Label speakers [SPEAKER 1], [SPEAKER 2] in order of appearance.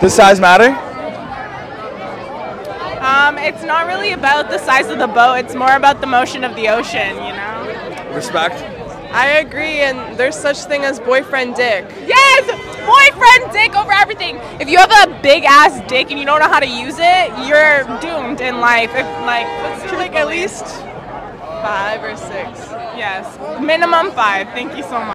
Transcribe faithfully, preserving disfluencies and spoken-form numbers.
[SPEAKER 1] Does size matter?
[SPEAKER 2] Um, it's not really about the size of the boat, it's more about the motion of the ocean, you know?
[SPEAKER 1] Respect.
[SPEAKER 3] I agree, and there's such thing as boyfriend dick.
[SPEAKER 2] Yes! Boyfriend dick over everything! If you have a big ass dick and you don't know how to use it, you're doomed in life. If, like, what's
[SPEAKER 3] Like at least five or six.
[SPEAKER 2] Yes, minimum five. Thank you so much.